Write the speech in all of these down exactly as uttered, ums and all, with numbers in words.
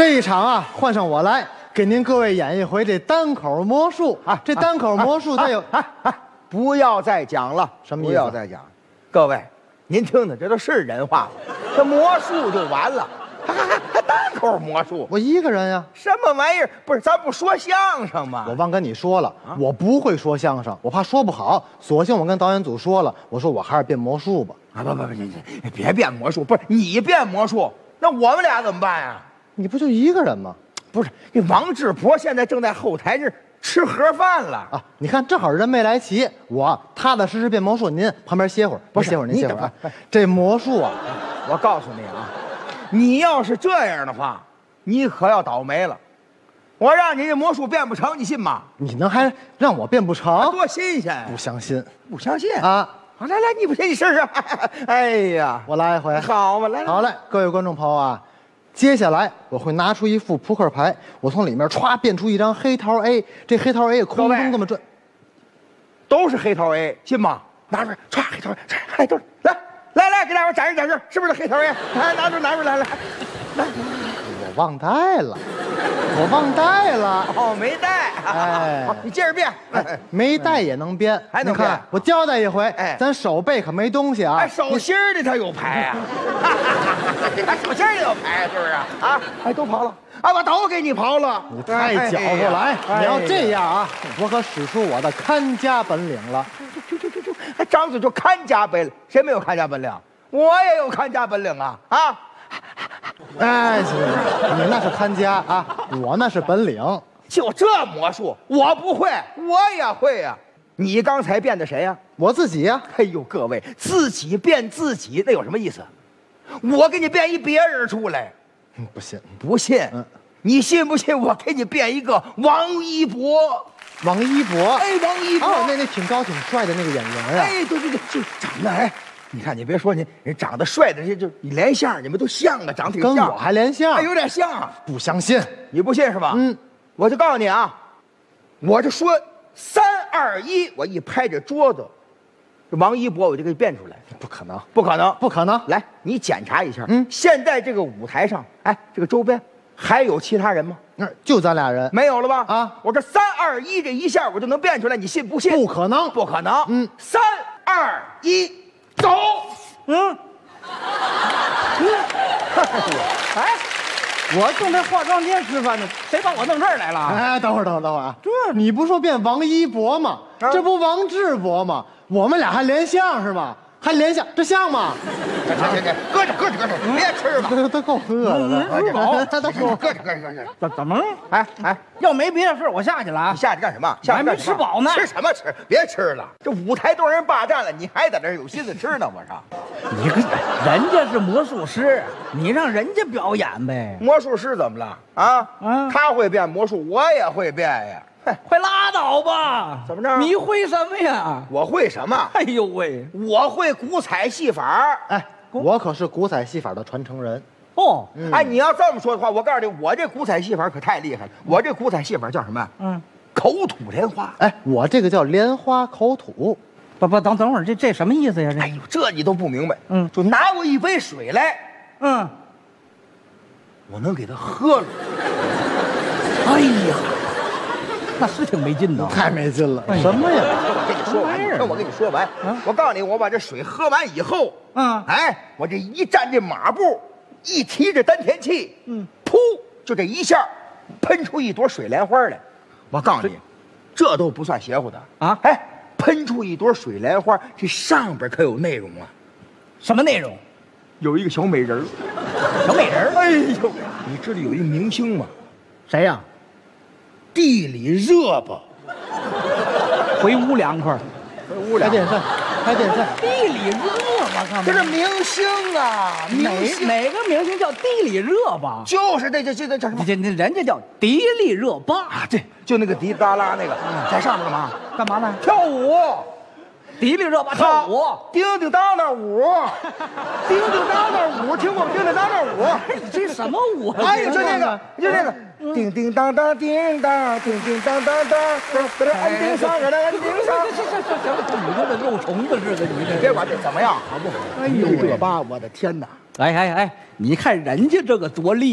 这一场啊，换上我来给您各位演一回这单口魔术啊。这单口魔术它有， 哎哎，不要再讲了， 什么意思？ 不要再讲，各位，您听听，这都是人话，这魔术就完了。 还还还单口魔术？ 我一个人呀、啊， 什么玩意儿？不是，咱不说相声吗？ 我忘跟你说了，啊、我不会说相声，我怕说不好，索性我跟导演组说了，我说我还是变魔术吧。 啊不不不，你你别变魔术，不是你变魔术，那我们俩怎么办呀？ 你不就一个人吗？ 不是，这王志博现在正在后台这吃盒饭了啊！ 你看，正好人没来齐，我踏踏实实变魔术，您旁边歇会儿，不是歇会儿，您歇会儿啊。这魔术啊， 我告诉你啊。 你要是这样的话，你可要倒霉了。我让你这魔术变不成，你信吗？ 你能还让我变不成？ 啊、多新鲜！ 不相信， 不相信啊！ 好，来来，你不信你试试。哎呀， 我来一回。 好嘛，来来。 好嘞，各位观众朋友啊，接下来我会拿出一副扑克牌，我从里面歘变出一张黑桃 A， 这黑桃 A 空中这么转， 都是黑桃 A， 信吗？拿出来，歘，黑桃 A， 黑桃 A， 来。 来来，给大伙展示展示，是不是黑桃 A？ 来，拿出拿出来来，来， 我忘带了，我忘带了， 哦，没带。 哎， 好，你接着变， 哎，没带也能编， 还能变。 我交代一回， 哎， 咱手背可没东西啊。 哎，手心里头有牌啊，哎，手心里有牌是不是啊？哎，都刨了，啊，我都给你刨了。 你太搅和了，哎，你要这样啊，我可使出我的看家本领了。 就就就就，还张嘴就看家本领，谁没有看家本领？我也有看家本领啊！啊！ 哎，行，你那是看家啊，我那是本领。 就这魔术，我不会，我也会呀、啊。你刚才变的谁呀、啊？ 我自己呀、啊。 哎呦，各位，自己变自己，那有什么意思？我给你变一别人出来， 嗯，不信， 不信？ 嗯， 你信不信？我给你变一个王一博。 王一博， 哎，王一博， 哦，那那挺高挺帅的那个演员啊， 哎，对对对，就长得哎，你看你别说你，人长得帅的这就你连相，你们都像啊，长得挺像， 跟我还连相， 哎，有点像， 不相信， 你不信是吧？ 嗯， 我就告诉你啊，我就说三二一，我一拍这桌子，这王一博我就给你变出来， 不可能， 不可能， 不可能， 来，你检查一下， 嗯， 现在这个舞台上，哎，这个周边还有其他人吗？ 那就咱俩人， 没有了吧？ 啊！ 我这三二一这一下我就能变出来，你信不信？ 不可能， 不可能。 嗯， 三二一，走。嗯。 嗯。哎，我正在化妆间吃饭呢，谁把我弄这儿来了？ 哎，等会儿，等会儿，等会儿啊！ 这你不说变王一博吗？ 啊、 这不王志博吗？我们俩还连相是吧？ 还连相，这像吗？ 行行行，搁着搁着搁着，别吃了， 都都够饿的了。 他都搁着搁着搁着。 怎怎么了？ 哎哎， 要没别的事，我下去了啊。 你下去干什么？下还没吃饱呢。 吃什么吃？别吃了，这舞台都让人霸占了，你还在这有心思吃呢？我说， 你看人家是魔术师，你让人家表演呗。 魔术师怎么了？啊啊， 他会变魔术，我也会变呀。 快拉倒吧！ 怎么着？ 你会什么呀？ 我会什么？ 哎呦喂， 我会古彩戏法。 哎，我可是古彩戏法的传承人。 哦， 嗯、哎，你要这么说的话，我告诉你，我这古彩戏法可太厉害了。我这古彩戏法叫什么？嗯，口吐莲花。 哎，我这个叫莲花口吐。 不不，等等会儿，这这什么意思呀？这哎呦，这你都不明白。 嗯， 就拿过一杯水来， 嗯， 我能给他喝了。 哎呀！ 那是挺没劲的， 太没劲了！什么呀？ 我跟你说完，听我跟你说完。我告诉你，我把这水喝完以后，嗯，哎，我这一站这马步，一提这丹田气，嗯，噗，就这一下，喷出一朵水莲花来。我告诉你，这都不算邪乎的啊！哎，喷出一朵水莲花，这上边可有内容啊！ 什么内容？ 有一个小美人儿， 小美人儿。 哎呦，你知道有一个明星吗？ 谁呀？ 地里热吧， 回屋凉快， 回屋凉。 开电扇，开电扇。 地里热吧，干嘛？ 这是明星啊， 明星哪个明星叫地里热吧？ 就是这这这这叫什么？ 这这人家叫迪丽热巴啊，对，就那个迪达拉那个，在上面干嘛？ 干嘛呢？ 跳舞。 迪丽热巴跳舞， 叮叮当当舞，叮叮当当舞，听过叮叮当当舞？ 这什么舞？ 哎呀，就那个，就那个，叮叮当当，叮当，叮叮当当当，安叮上，安叮上。 行行行行，你跟这肉虫子似的，你这别管这怎么样，好不好？哎呦，热巴，我的天哪！ 哎哎哎，你看人家这个多厉害！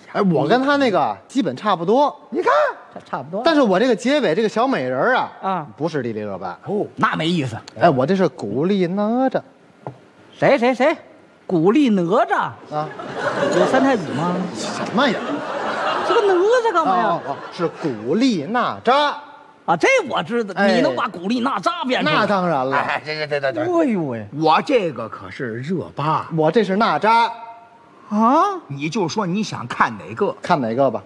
哎，我跟他那个基本差不多， 你看， 差差不多。 但是我这个结尾这个小美人啊， 啊， 不是迪丽热巴。 哦，那没意思。 哎，我这是古力哪吒。 谁谁谁？古力哪吒啊？ 有三太子吗？ 什么呀？ 这个哪吒干嘛呀？ 哦哦，是古力娜扎。 啊，这我知道。 哎你能把古力娜扎变成？ 那当然了。 哎，对对对对对。 哎呦喂， 我这个可是热巴， 我这是娜扎。 啊！ 你就说你想看哪个？ 看哪个吧？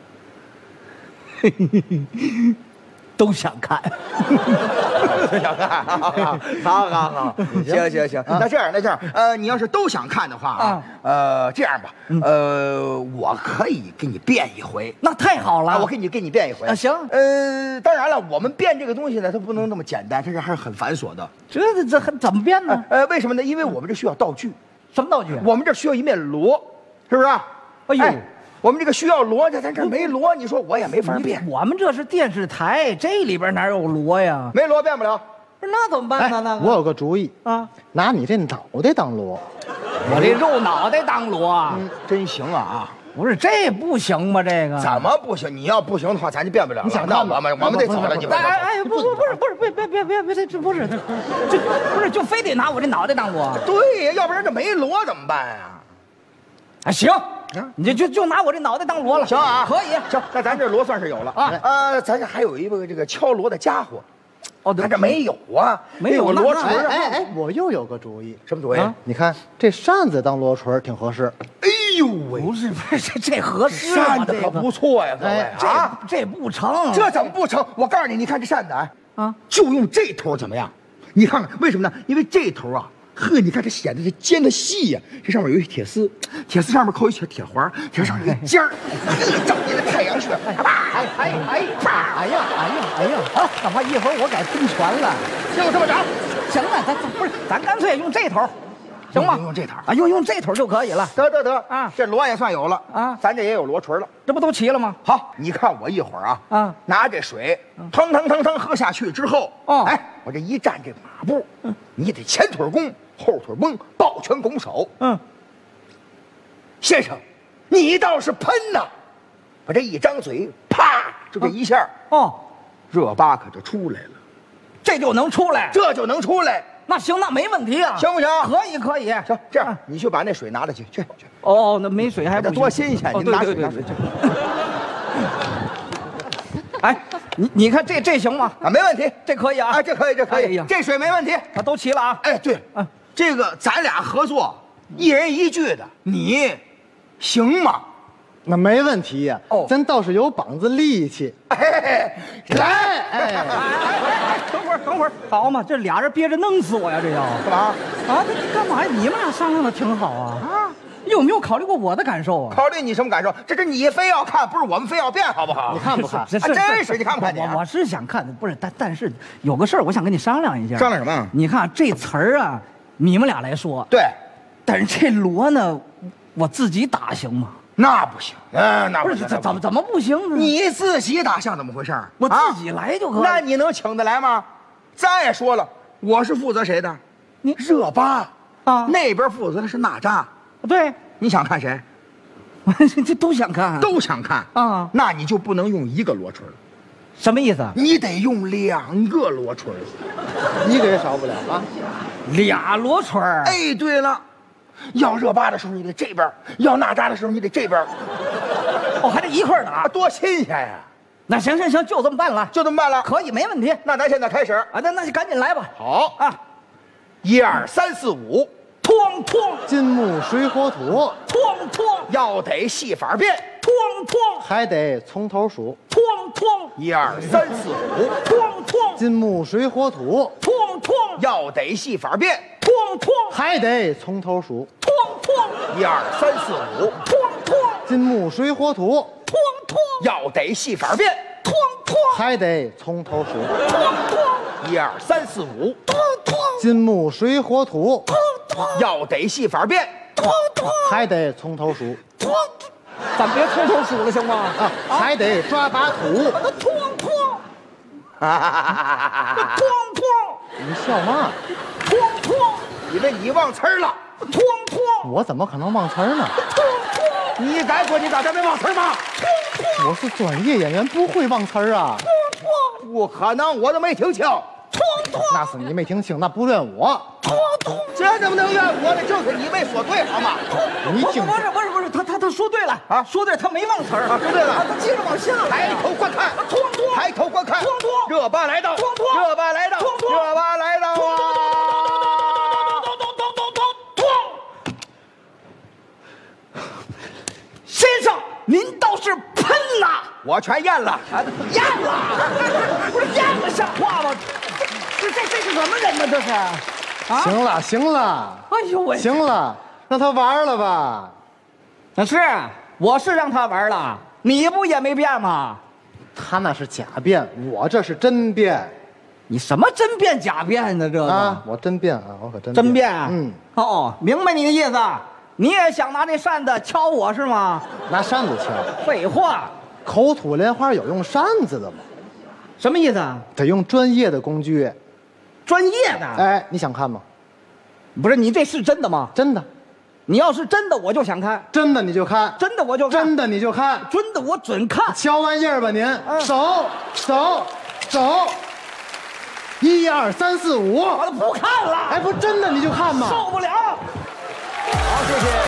都想看。 想看，好好好，行行行，那这样那这样，呃，你要是都想看的话啊，呃，这样吧，呃，我可以给你变一回， 那太好了， 我给你给你变一回啊，行， 呃，当然了，我们变这个东西呢，它不能那么简单，这是还是很繁琐的。 这这这还怎么变呢？ 呃，为什么呢？因为我们这需要道具， 什么道具？ 我们这需要一面锣，是不是？ 哎呦。 我们这个需要锣，咱这没锣，你说我也没法变。 我们这是电视台，这里边哪有锣呀？ 没锣变不了。 不是那怎么办呢？那我有个主意啊， 拿你这脑袋当锣。 我这肉脑袋当锣啊， 真行啊！ 不是这不行吗？这个怎么不行？你要不行的话，咱就变不了了。 你想看我们我们得走了，你们。 哎哎，不不不是不是别别别别别，这不是这不是就非得拿我这脑袋当锣？ 对呀，要不然这没锣怎么办呀？ 啊，行。你就就就拿我这脑袋当锣了， 行啊， 可以， 行，那咱这锣算是有了啊。呃，咱这还有一个这个敲锣的家伙， 哦， 咱这没有啊， 没有锣锤。 哎哎，我又有个主意， 什么主意？ 你看这扇子当锣锤挺合适。 哎呦喂， 不是不是，这这合适吗？ 扇子可不错呀，各位啊，这不成， 这怎么不成？我告诉你，你看这扇子啊， 啊， 就用这头怎么样？你看看，为什么呢？因为这头啊。呵，你看这显得这尖的细呀，这上面有一铁丝，铁丝上面扣一小铁环，铁上面有一尖儿，一整你的太阳穴， 哎哎哎哎呀哎呀哎呀！啊，干嘛一会儿我改喷泉了？ 就这么着， 行了，咱不是咱干脆用这头，行吗？ 用这头啊，用用这头就可以了。 得得得啊， 这锣也算有了啊， 咱这也有锣锤了， 这不都齐了吗？ 好，你看我一会儿啊啊， 拿这水腾腾腾腾喝下去之后， 哦， 哎，我这一站这马步，你得前腿弓。后腿绷，抱拳拱手。 嗯， 先生，你倒是喷呐！我这一张嘴，啪，就这一下， 哦， 热巴可就出来了， 这就能出来， 这就能出来。 那行，那没问题啊， 行不行？ 可以，可以。 行，这样你去把那水拿来去，去去。 哦，那没水还不多新鲜！你拿水拿水去。 哎，你你看这这行吗？ 啊，没问题， 这可以啊！ 啊，这可以，这可以，这水没问题， 啊，都齐了啊！ 哎，对，啊，这个咱俩合作，一人一句的，你行吗？ 那没问题呀。 哦， 咱倒是有膀子力气。 哎，来， 哎哎哎，等会儿等会儿，好嘛，这俩人憋着弄死我呀！这要干嘛？ 啊，这干嘛呀？你们俩商量的挺好啊！啊。有没有考虑过我的感受啊？ 考虑你什么感受？这是你非要看，不是我们非要变，好不好？ 你看不看？ 这是真是，你看不看？ 我我是想看，不是，但但是有个事儿，我想跟你商量一下。 商量什么？ 你看这词儿啊，你们俩来说。 对。 但是这锣呢，我自己打行吗？ 那不行，嗯，那不是怎怎么怎么不行呢？ 你自己打像怎么回事？ 我自己来就可以。 那你能请得来吗？再说了，我是负责谁的？ 你热巴啊， 那边负责的是娜扎。 对。 你想看谁？ 这都想看， 都想看啊！ 那你就不能用一个锣锤了， 什么意思？ 你得用两个锣锤， 一个也少不了啊！ 俩锣锤。 哎，对了，要热巴的时候你得这边，要娜扎的时候你得这边。 哦，还得一块打， 多新鲜呀！ 那行行行，就这么办了， 就这么办了， 可以，没问题。 那咱现在开始啊，那那就赶紧来吧。 好啊， 一二三四五。 哐哐， 金木水火土， 哐哐， 要得戏法变， 哐哐， 还得从头数， 哐哐， 一二三四五， 哐哐， 金木水火土， 哐哐， 要得戏法变， 哐哐， 还得从头数， 哐哐， 一二三四五， 哐哐， 金木水火土， 哐哐， 要得戏法变， 哐哐， 还得从头数， 哐哐， 一二三四五， 哐哐， 金木水火土。 要得戏法变， 哐哐， 还得从头数， 哐，咱别从头数了行吗？ 啊，还得抓把土， 哐哐，哐哐， 你笑嘛？ 哐哐， 以为你忘词儿了？ 哐哐， 我怎么可能忘词儿呢？ 哐哐， 你该说你刚才没忘词儿吗？ 我是专业演员，不会忘词儿啊。 不可能，我都没听清。 那是你没听清，那不怨我。 这怎么能怨我呢？就是你没说对，好吗？ 你听， 不是不是不是，他他他说对了啊说对了，他没忘词儿啊说对了他接着往下抬头观看， 突突抬头观看， 突突热巴来到， 突突热巴来到， 突突热巴来到啊！ 先生，您倒是喷了， 我全咽了。 啊，咽了，不是咽了像话吗？这这这是什么人呢？这是，啊？ 行了行了， 哎呦喂， 行了，让他玩了吧。 那是，我是让他玩了，你不也没变吗？ 他那是假变，我这是真变你什么真变假变呢？这个啊！我真变啊，我可真真变， 嗯， 哦，明白你的意思，你也想拿这扇子敲我是吗？ 拿扇子敲。 废话， 口吐莲花有用扇子的吗？ 什么意思啊？ 得用专业的工具。 专业的， 哎，你想看吗？ 不是你这是真的吗？ 真的， 你要是真的，我就想看， 真的你就看， 真的我就看， 真的你就看， 真的我准看。 瞧玩意儿吧您， 嗯走走走，一二三四五， 我都不看了， 哎，不真的你就看嘛。 受不了。好，谢谢。